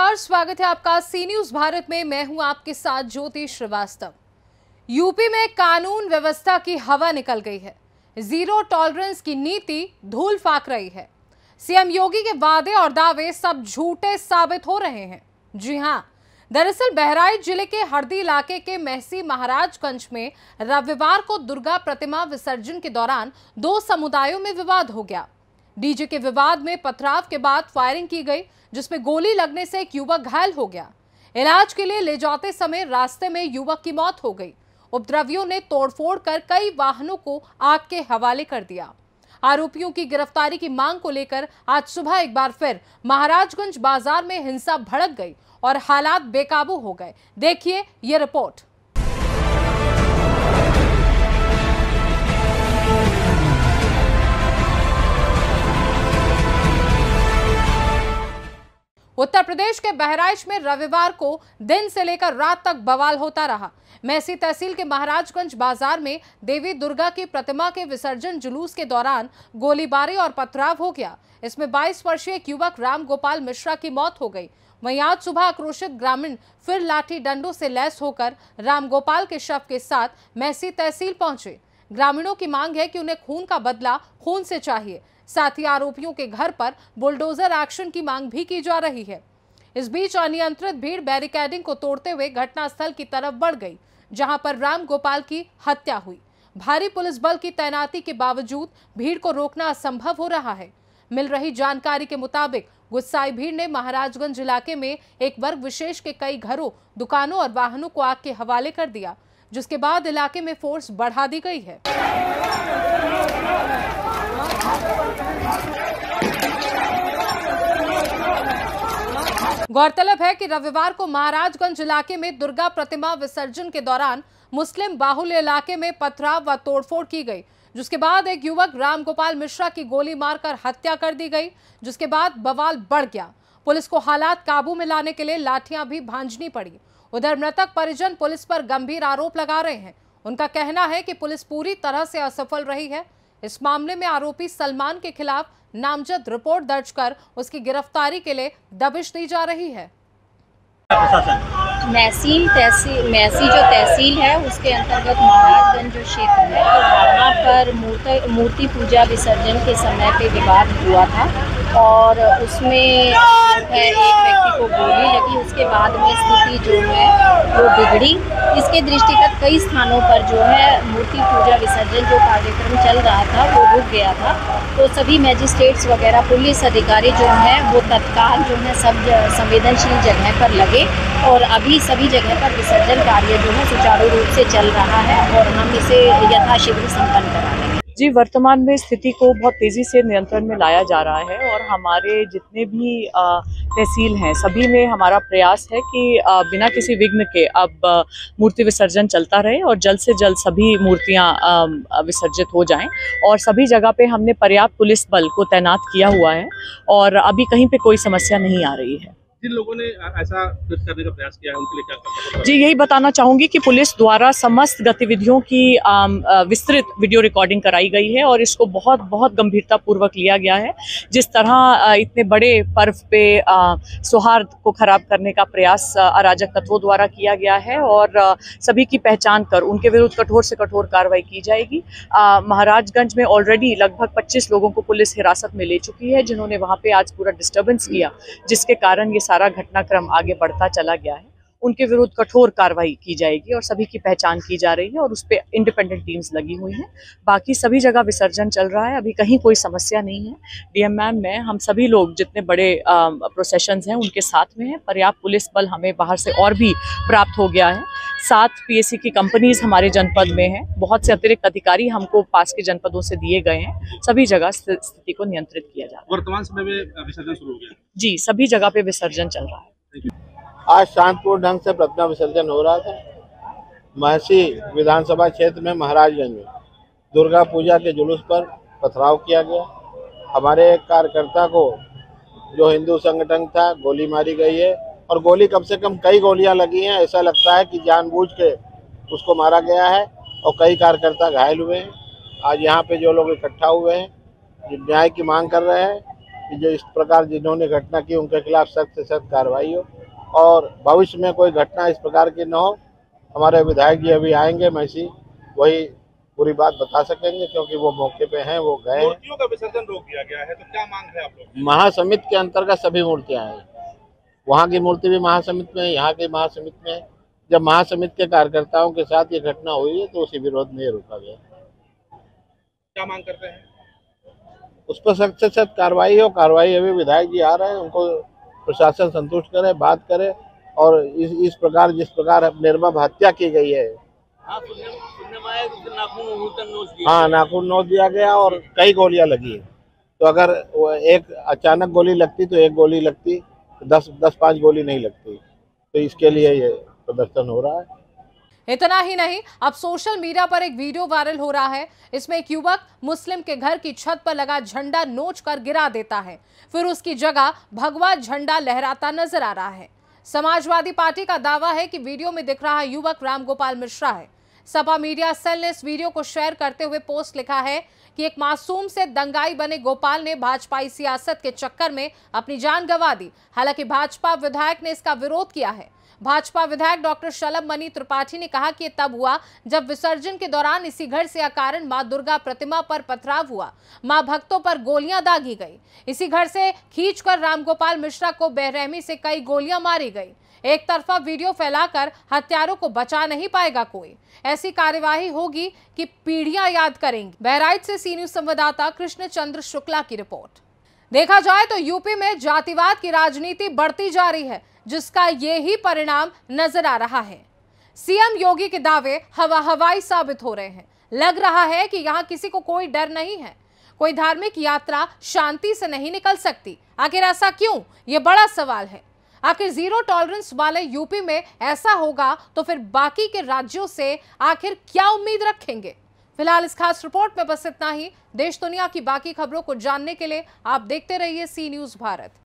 नमस्कार, स्वागत है आपका सी न्यूज भारत में। मैं हूं आपके साथ ज्योति श्रीवास्तव। यूपी में कानून व्यवस्था की हवा निकल गई है। जीरो टॉलरेंस की नीति धूल फाक रही है। सीएम योगी के वादे और दावे सब झूठे साबित हो रहे हैं। जी हां, दरअसल बहराइच जिले के हरदी इलाके के महसी महाराजगंज में रविवार को दुर्गा प्रतिमा विसर्जन के दौरान दो समुदायों में विवाद हो गया। डीजे के विवाद में पथराव के बाद फायरिंग की गई, जिसमें गोली लगने से एक युवक घायल हो गया। इलाज के लिए ले जाते समय रास्ते में युवक की मौत हो गई। उपद्रवियों ने तोड़फोड़ कर कई वाहनों को आग के हवाले कर दिया। आरोपियों की गिरफ्तारी की मांग को लेकर आज सुबह एक बार फिर महाराजगंज बाजार में हिंसा भड़क गई और हालात बेकाबू हो गए। देखिए ये रिपोर्ट। उत्तर प्रदेश के बहराइच में रविवार को दिन से लेकर रात तक बवाल होता रहा। महसी तहसील के महाराजगंज बाजार में देवी दुर्गा की प्रतिमा के विसर्जन जुलूस के दौरान गोलीबारी और पथराव हो गया। इसमें 22 वर्षीय एक युवक राम गोपाल मिश्रा की मौत हो गई। वहीं आज सुबह आक्रोशित ग्रामीण फिर लाठी डंडों से लैस होकर राम गोपाल के शव के साथ महसी तहसील पहुंचे। ग्रामीणों की मांग है कि उन्हें खून का बदला खून से चाहिए। साथ ही आरोपियों के घर पर बुलडोजर एक्शन की मांग भी की जा रही है। इस बीच अनियंत्रित भीड़ बैरिकेडिंग को तोड़ते हुए घटनास्थल की तरफ बढ़ गई, जहां पर राम गोपाल की हत्या हुई। भारी पुलिस बल की तैनाती के बावजूद भीड़ को रोकना असंभव हो रहा है। मिल रही जानकारी के मुताबिक गुस्साई भीड़ ने महाराजगंज इलाके में एक वर्ग विशेष के कई घरों, दुकानों और वाहनों को आग के हवाले कर दिया, जिसके बाद इलाके में फोर्स बढ़ा दी गई है। गौरतलब है कि रविवार को महाराजगंज इलाके में दुर्गा प्रतिमा विसर्जन के दौरान मुस्लिम बाहुल्य इलाके में पथराव व तोड़फोड़ की गई, जिसके बाद एक युवक राम गोपाल मिश्रा की गोली मारकर हत्या कर दी गई, जिसके बाद बवाल बढ़ गया। पुलिस को हालात काबू में लाने के लिए लाठियां भी भांजनी पड़ी। उधर मृतक परिजन पुलिस पर गंभीर आरोप लगा रहे हैं। उनका कहना है कि पुलिस पूरी तरह से असफल रही है। इस मामले में आरोपी सलमान के खिलाफ नामजद रिपोर्ट दर्ज कर उसकी गिरफ्तारी के लिए दबिश दी जा रही है। महसी जो तहसील है उसके अंतर्गत महाराजगंज जो क्षेत्र है, तो वहाँ पर मूर्ति पूजा विसर्जन के समय पे विवाद हुआ था और उसमें एक व्यक्ति को गोली लगी। उसके बाद में स्थिति जो है वो बिगड़ी। इसके दृष्टिगत कई स्थानों पर जो है मूर्ति पूजा विसर्जन जो कार्यक्रम चल रहा था वो रुक गया था। तो सभी मैजिस्ट्रेट्स वगैरह पुलिस अधिकारी जो हैं वो तत्काल जो है सब संवेदनशील जगह पर लगे और अभी सभी जगह पर विसर्जन कार्य जो है सुचारू रूप से चल रहा है और हम इसे यथाशीघ्र संपन्न कराएंगे। जी, वर्तमान में स्थिति को बहुत तेजी से नियंत्रण में लाया जा रहा है और हमारे जितने भी तहसील हैं सभी में हमारा प्रयास है कि बिना किसी विघ्न के अब मूर्ति विसर्जन चलता रहे और जल्द से जल्द सभी मूर्तियां विसर्जित हो जाएं। और सभी जगह पे हमने पर्याप्त पुलिस बल को तैनात किया हुआ है और अभी कहीं पे कोई समस्या नहीं आ रही है। जिन लोगों ने ऐसा करने का प्रयास किया है उनके लिए क्या करना? जी, यही बताना चाहूंगी कि पुलिस द्वारा समस्त गतिविधियों की विस्तृत वीडियो रिकॉर्डिंग कराई गई है और इसको बहुत बहुत गंभीरता पूर्वक लिया गया है। जिस तरह इतने बड़े पर्व पे सौहार्द को खराब करने का प्रयास अराजक तत्वों द्वारा किया गया है और सभी की पहचान कर उनके विरुद्ध कठोर से कठोर कार्रवाई की जाएगी। महाराजगंज में ऑलरेडी लगभग 25 लोगों को पुलिस हिरासत में ले चुकी है, जिन्होंने वहाँ पे आज पूरा डिस्टर्बेंस किया, जिसके कारण ये सारा घटनाक्रम आगे बढ़ता चला गया है। उनके विरुद्ध कठोर कार्रवाई की जाएगी और सभी की पहचान की जा रही है और उस पर इंडिपेंडेंट टीम्स लगी हुई हैं। बाकी सभी जगह विसर्जन चल रहा है, अभी कहीं कोई समस्या नहीं है। डीएम मैम, मैं, हम सभी लोग जितने बड़े प्रोसेशंस हैं उनके साथ में हैं। पर्याप्त पुलिस बल हमें बाहर से और भी प्राप्त हो गया है। 7 पीएससी की कंपनीज हमारे जनपद में हैं। बहुत से अतिरिक्त अधिकारी हमको पास के जनपदों से दिए गए हैं। सभी जगह स्थिति को नियंत्रित किया जा रहा है। वर्तमान समय में विसर्जन शुरू हो गया? जी, सभी जगह पे विसर्जन चल रहा है। आज शांतिपूर्ण ढंग से प्रतिमा विसर्जन हो रहा था। महसी विधानसभा क्षेत्र में महाराजगंज में दुर्गा पूजा के जुलूस पर पथराव किया गया। हमारे एक कार्यकर्ता को जो हिंदू संगठन था गोली मारी गई है और गोली कम से कम कई गोलियां लगी हैं। ऐसा लगता है कि जानबूझ के उसको मारा गया है और कई कार्यकर्ता घायल हुए हैं। आज यहाँ पे जो लोग इकट्ठा हुए हैं न्याय की मांग कर रहे हैं कि जो इस प्रकार जिन्होंने घटना की उनके खिलाफ सख्त से सख्त कार्रवाई हो। और भविष्य में कोई घटना इस प्रकार की न हो। हमारे विधायक जी अभी आएंगे मैसी, वही पूरी बात बता सकेंगे, क्योंकि वो मौके पे हैं, वो गए हैं। मूर्तियों का विसर्जन रोक दिया गया है, तो क्या मांग है आप लोग? महासमिति के अंतर्गत सभी मूर्तियां हैं, वहाँ की मूर्ति भी महासमिति में है, यहाँ की महासमिति में है। जब महासमिति के कार्यकर्ताओं के साथ ये घटना हुई है तो उसी विरोध में ये रोका गया। क्या मांग करते हैं? उस पर सख्त से सख्त कार्रवाई हो। कार्रवाई अभी विधायक जी आ रहे हैं, उनको प्रशासन संतुष्ट करे, बात करे, और इस प्रकार जिस प्रकार निर्मम हत्या की गई है। हाँ, नाखून नोच दिया गया और कई गोलियां लगी है। तो अगर एक अचानक गोली लगती तो एक गोली लगती, 10-5 गोली नहीं लगती। तो इसके लिए ये प्रदर्शन हो रहा है। इतना ही नहीं, अब सोशल मीडिया पर एक वीडियो वायरल हो रहा है। इसमें एक युवक मुस्लिम के घर की छत पर लगा झंडा नोचकर गिरा देता है, फिर उसकी जगह भगवा झंडा लहराता नजर आ रहा है। समाजवादी पार्टी का दावा है कि वीडियो में दिख रहा युवक रामगोपाल मिश्रा है। सपा मीडिया सेल ने इस वीडियो को शेयर करते हुए पोस्ट लिखा है कि एक मासूम से दंगाई बने गोपाल ने भाजपाई सियासत के चक्कर में अपनी जान गंवा दी। हालांकि भाजपा विधायक ने इसका विरोध किया है। भाजपा विधायक डॉक्टर शलभ मणि त्रिपाठी ने कहा कि तब हुआ जब विसर्जन के दौरान इसी घर से अकारण मां दुर्गा प्रतिमा पर पथराव हुआ, मां भक्तों पर गोलियां दागी गई। इसी घर से खींचकर रामगोपाल मिश्रा को बेरहमी से कई गोलियां मारी गई। एक तरफा वीडियो फैलाकर हत्यारों को बचा नहीं पाएगा कोई। ऐसी कार्यवाही होगी कि पीढ़ियां याद करेंगी। बहराइच से सी न्यूज संवाददाता कृष्ण चंद्र शुक्ला की रिपोर्ट। देखा जाए तो यूपी में जातिवाद की राजनीति बढ़ती जा रही है, जिसका ये ही परिणाम नजर आ रहा है। सीएम योगी के दावे हवाई साबित हो रहे हैं। लग रहा है कि यहाँ किसी को कोई डर नहीं है। कोई धार्मिक यात्रा शांति से नहीं निकल सकती। आखिर ऐसा क्यों? ये बड़ा सवाल है। आखिर जीरो टॉलरेंस वाले यूपी में ऐसा होगा तो फिर बाकी के राज्यों से आखिर क्या उम्मीद रखेंगे? फिलहाल इस खास रिपोर्ट में बस इतना ही। देश दुनिया की बाकी खबरों को जानने के लिए आप देखते रहिए सी न्यूज भारत।